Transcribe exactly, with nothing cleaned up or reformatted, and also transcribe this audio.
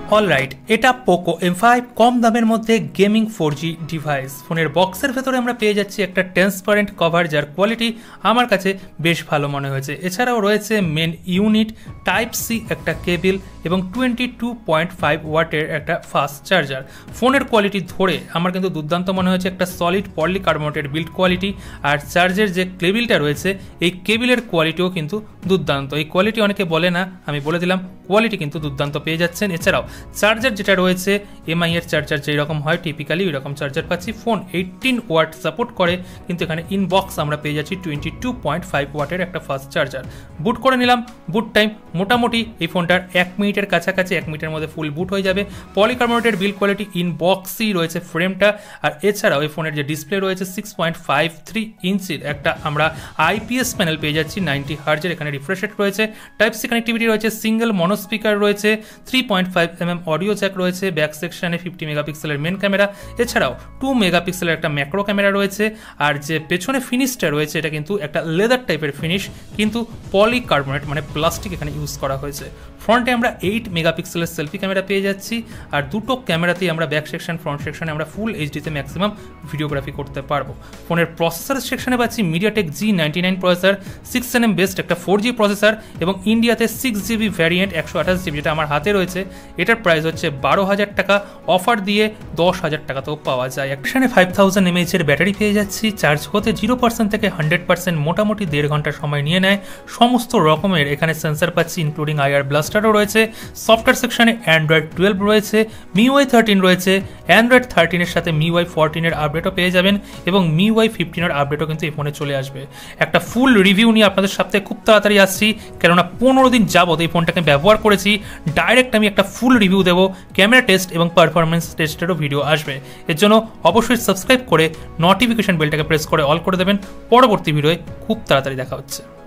Alright, এটা Poco M five কম দামের মধ্যে গেমিং ফোর জি ডিভাইস। ফোনের বক্সের ভেতরে আমরা পেয়ে যাচ্ছি একটা ট্রান্সপারেন্ট কভার, যার কোয়ালিটি আমার কাছে বেশ ভালো মনে হয়েছে। এছাড়াও রয়েছে মেন ইউনিট, টাইপ সি একটা কেবিল এবং টোয়েন্টি টু পয়েন্ট ফাইভ ওয়াটের একটা ফাস্ট চার্জার। ফোনের কোয়ালিটি ধরে আমার কিন্তু দুর্দান্ত মনে হয়েছে, একটা সলিড পলিকার্বনেটেড বিল্ড কোয়ালিটি। আর চার্জের যে কেবিলটা রয়েছে, এই কেবিলের কোয়ালিটিও কিন্তু দুর্দান্ত। এই কোয়ালিটি অনেকে বলে না, আমি বলে দিলাম কোয়ালিটি কিন্তু দুর্দান্ত পেয়ে যাচ্ছেন। এছাড়াও চার্জার যেটা রয়েছে এমআই এর চার্জার যেই রকম হয় টিপিক্যালি ওই রকম চার্জার পাচ্ছি। ফোন এইটিন ওয়াট সাপোর্ট করে, কিন্তু এখানে ইনবক্স আমরা পেয়ে যাচ্ছি টোয়েন্টি টু পয়েন্ট ফাইভ ওয়াটের একটা ফাস্ট চার্জার। বুট করে নিলাম, বুট টাইম মোটামুটি এই ফোনটার এক মিনিটের কাছাকাছি, এক মিনিটের মধ্যে ফুল বুট হয়ে যাবে। পলিকার্বনেটেড বিল্ড কোয়ালিটি, ইনবক্সই রয়েছে ফ্রেমটা। আর এছাড়াও এই ফোনের যে ডিসপ্লে রয়েছে সিক্স পয়েন্ট ফাইভ থ্রি ইঞ্চির একটা আমরা আইপিএস প্যানেল পেয়ে যাচ্ছি, নাইনটি হার্জের। এখানে রিফ্রেশ রেট রয়েছে, টাইপ সি কানেক্টিভিটি রয়েছে, সিঙ্গেল মনো স্পিকার রয়েছে, three point five M M audio jack রয়েছে, ব্যাক সেকশনে ফিফটি মেগাপিক্সেলের মেন ক্যামেরা, এছাড়াও টু মেগাপিক্সেলের একটা ম্যাক্রো ক্যামেরা রয়েছে। আর যে পেছনে ফিনিশটা রয়েছে এটা কিন্তু একটা লেদার টাইপের ফিনিশ, কিন্তু পলিকার্বনেট মানে প্লাস্টিক এখানে ইউজ করা হয়েছে। ফ্রন্টে আমরা এইট মেগাপিক্সেলের সেলফি ক্যামেরা পেয়ে যাচ্ছি, আর দুটো ক্যামেরাতেই আমরা ব্যাক সেকশন ফ্রন্ট সেকশনে আমরা ফুল এইচডিতে ম্যাক্সিমাম ভিডিওগ্রাফি করতে পারবো। ফোনের প্রসেসর সেকশনে পাচ্ছি MediaTek G ninety nine processor, six N M best একটা ফোর জি প্রসেসর, এবং ইন্ডিয়াতে সিক্স জিবি ভ্যারিয়েন্ট একশো আঠাশ জিবি যেটা আমার হাতে রয়েছে, এটার প্রাইস হচ্ছে বারো হাজার টাকা। অফার দিয়ে দশ হাজার টাকাতেও পাওয়া যায়। একসাথে ফাইভ থাউজেন্ড এমএএইচ এর ব্যাটারি পেয়ে যাচ্ছি। চার্জ হতে জিরো পার্সেন্ট থেকে হান্ড্রেড পার্সেন্ট মোটামুটি দেড় ঘন্টা সময় নিয়ে নেয়। সমস্ত রকমের এখানে সেন্সার পাচ্ছি, ইনক্লুডিং আইআর ব্লাস্টারও রয়েছে। সফটওয়্যার সেকশনে অ্যান্ড্রয়েড টুয়েলভ রয়েছে, মিউআই থার্টিন রয়েছে, অ্যান্ড্রয়েড থার্টিনের সাথে মিউআই ফোরটিনের আপডেটও পেয়ে যাবেন, এবং মিউআই ফিফটিনের আপডেটও কিন্তু এই ফোনে চলে আসবে। একটা ফুল রিভিউ নিয়ে আপনাদের সাথে খুব তাড়াতাড়ি আসছি, কেননা পনেরো দিন যাবত এই ফোনটাকে ব্যবহার করেছি। ডাইরেক্ট আমি একটা ফুল রিভিউ দেবো, ক্যামেরা টেস্ট এবং পারফরমেন্স টেস্টেরও ভিডিও আসবে। এর জন্য অবশ্যই সাবস্ক্রাইব করে নোটিফিকেশন বেলটাকে প্রেস করে অল করে দেবেন। পরবর্তী ভিডিওয়ে খুব তাড়াতাড়ি দেখা হচ্ছে।